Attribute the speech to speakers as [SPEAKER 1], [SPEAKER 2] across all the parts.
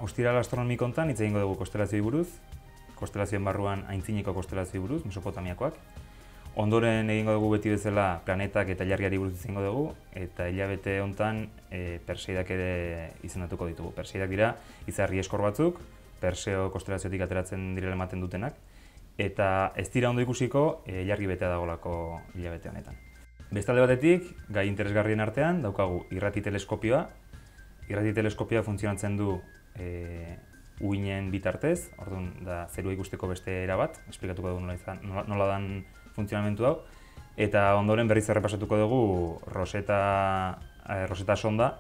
[SPEAKER 1] Ostiral astronomiko hontan hitz egingo dugu konstelazioei buruz, konstelazioen barruan aintzineko konstelazioei buruz, Mesopotamiakoak. Ondoren egingo dugu beti bezala planetak eta ilargiari buruz hitz egingo dugu, eta hilabete hontan Perseidak ere izendatuko ditugu. Perseidak dira izarri eskor batzuk, Perseo konstelaziotik ateratzen direla ematen dutenak, eta ez dira ondo ikusiko ilargi betea dagoelako hilabete honetan. Bestalde batetik, gai interesgarrien artean daukagu irrati teleskopioa. Irrati teleskopioa funtzionatzen du uinen bitartez, orduan da zerua ikusteko beste era bat, esplikatuko dugu nola dan funtzionamentu hau, eta ondoren berriz errepasatuko dugu Rosetta sonda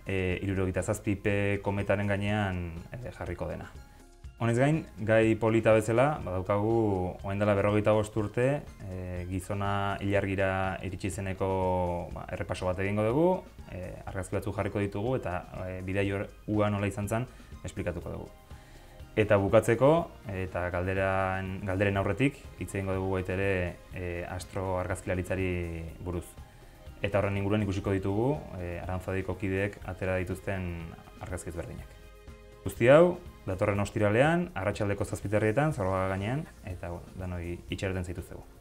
[SPEAKER 1] 77P kometaren gainean jarriko dena. Honez gain, gai polita bezala, badaukagu orain dela 45 urte gizona ilargira iritsi zeneko errepaso bat egingo dugu, argazki batzuk jarriko ditugu eta bidaia nola izan zen esplikatuko dugu. Eta bukatzeko, eta galderen aurretik, hitz egingo dugu baita ere astro argazkilaritzari buruz. Eta horren inguruan ikusiko ditugu Aranzadiko kideek atera dituzten argazki ezberdinak. Guzti hau, datorren ostiralean, arratsaldeko 7:00 Zalbaga gainean, eta danoi itxaroten zaituztegu.